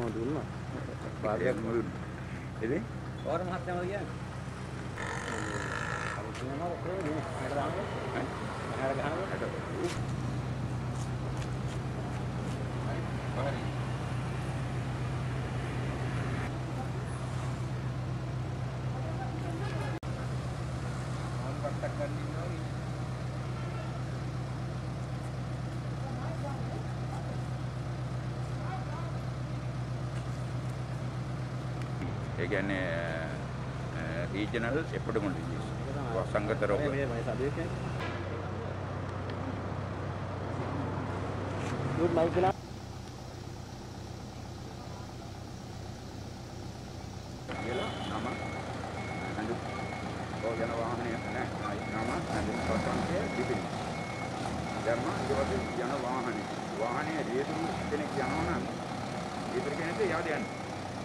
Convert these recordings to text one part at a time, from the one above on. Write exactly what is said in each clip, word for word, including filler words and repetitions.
දුන්නා. භාගයක් දුන්නා. එදේ? ඕර මහත්යම කියන්නේ. අර කියනවා ඔක්කොම දෙන්න. මට දාන්න. මහර ගහනවා. හරි. ආන් පට්ටක් ගන්න ඉන්නවා. ඒ කියන්නේ රීජනල් එපිඩෙමොලොජිස් වසංගත රෝග මේ මේ සාදේ කියන්නේ ගුඩ් මයිකලා කියලා නම අඳු ඕගෙන වාහනේ නැහැ නම අඳු පස්සන්ගේ දිපිනි ධර්ම ඊට යන වාහනේ වාහනේ රේතු කෙනෙක් යනවා නම් ඊතර කෙනෙක් යාද යන්නේ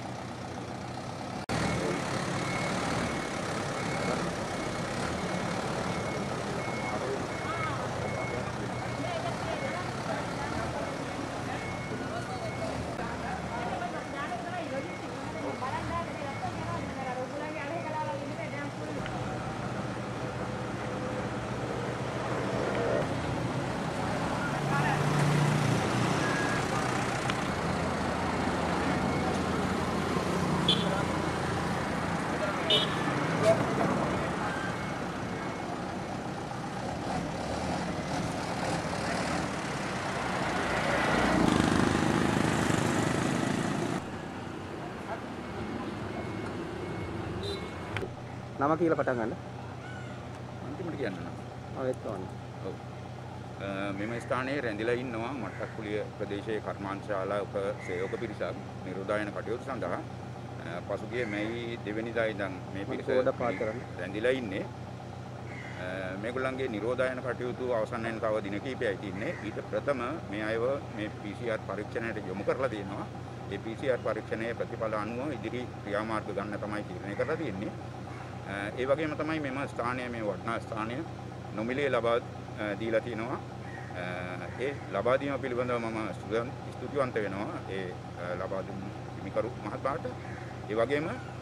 නම කියලා පටන් ගන්න. අන්තිමට කියන්න නම්. ඔව් ඒත් ඕනේ. ඔව්. මෙම ස්ථානයේ රැඳිලා ඉන්නවා මට්ටක්කුලිය ප්‍රදේශයේ කර්මාන්තශාලාවක සේවක පිරිසක් නිරෝධායන කටයුතු සඳහා පසුගිය මැයි දෙවැනිදා ඉඳන් මේ පිරිස රැඳිලා ඉන්නේ. මේගොල්ලන්ගේ නිරෝධායන කටයුතු අවසන් වෙන තව දින කිහිපයයි තින්නේ. ඊට ප්‍රථම මේ අයව මේ පී සී ආර් පරීක්ෂණයට යොමු කරලා තියෙනවා. ඒ පී සී ආර් පරීක්ෂණයේ ප්‍රතිඵල අනුව ඉදිරි ක්‍රියාමාර්ග ගන්න තමයි තීරණය කරලා තියෙන්නේ. ඒ වගේම තමයි මෙම ස්ථානය මේ වටිනා ස්ථානය නොමිලේ ලබා දීලා තිනවා. ඒ ලබා දීම පිළිබඳව මම ස්තුතිවන්ත වෙනවා ඒ ලබා දුන්නු හිමිකරු මහත්මයාට. ඒ වගේම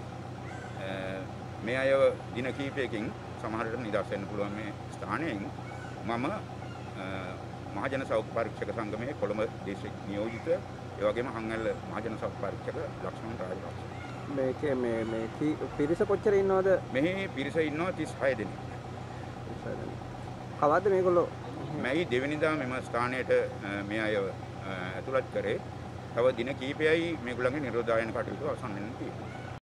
මේ අය දින කිහිපයකින් සමහරට නිදහස් වෙන්න පුළුවන් මේ ස්ථානයෙන් මම මහජන සෞඛ්‍ය පරීක්ෂක සංගමයේ කොළඹ දේශීය නියෝජිත ඒ වගේම හංගල්ල මහජන සෞඛ්‍ය පරීක්ෂක ලක්ෂ්මන් රාජපක්ෂ මේකේ මේ මේ පිරිස කොච්චර ඉන්නවද? මෙහි පිරිස ඉන්නවා තිස් හය දෙනෙක්. කවද්ද මේගොල්ලෝ මැයි දෙවෙනිදා මෙම ස්ථානයට මේ අය ඇතුළත් කරේ. තව දින කිහිපයයි මේගොල්ලන්ගේ නිරෝධායන කටයුතු අවසන් වෙන්න තියෙනවා.